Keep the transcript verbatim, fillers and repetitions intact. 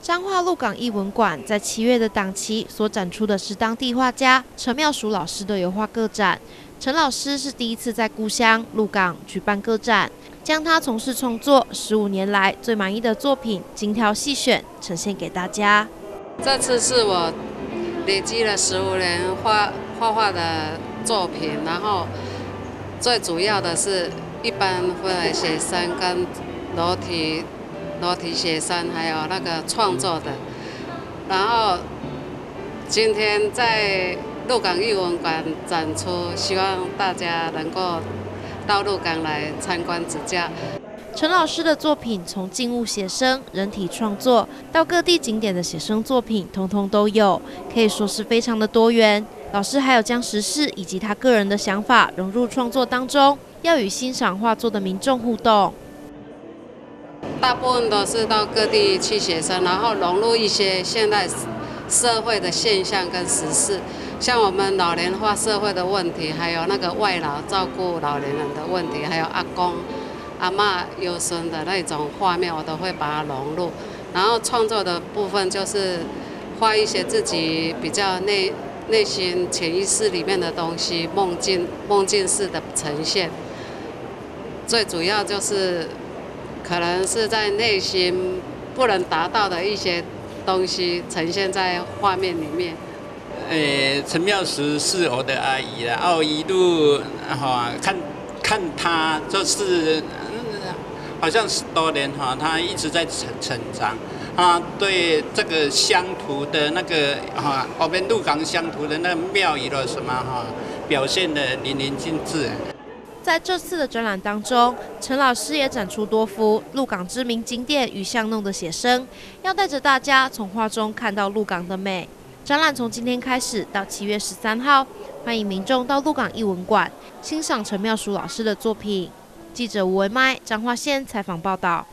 彰化鹿港艺文馆在七月的档期所展出的是当地画家陈妙淑老师的油画个展。陈老师是第一次在故乡鹿港举办个展，将他从事创作十五年来最满意的作品精挑细选，呈现给大家。 这次是我累积了十五年画画画的作品，然后最主要的是一般会写生跟裸体。裸体写生，还有那个创作的，然后今天在鹿港艺文馆展出，希望大家能够到鹿港来参观指教。 陈老师的作品从静物写生、人体创作到各地景点的写生作品，通通都有，可以说是非常的多元。老师还有将时事以及他个人的想法融入创作当中，要与欣赏画作的民众互动。 大部分都是到各地去写生，然后融入一些现代社会的现象跟时事，像我们老年化社会的问题，还有那个外劳照顾老年人的问题，还有阿公、阿嬷、幼孙的那种画面，我都会把它融入。然后创作的部分就是画一些自己比较内内心潜意识里面的东西，梦境梦境式的呈现。最主要就是。可能是在内心不能达到的一些东西呈现在画面里面。 呃，陈妙淑是我的阿姨啦，我一路哈看看她就是，好像十多年哈，她一直在成成长。她对这个乡土的那个哈，我们鹿港乡土的那个庙宇的什么哈，表现得淋漓尽致。 在这次的展览当中，陈老师也展出多幅鹿港知名景点与巷弄的写生，要带着大家从画中看到鹿港的美。展览从今天开始到七月十三号，欢迎民众到鹿港艺文馆欣赏陈妙淑老师的作品。记者吴维麦彰化县采访报道。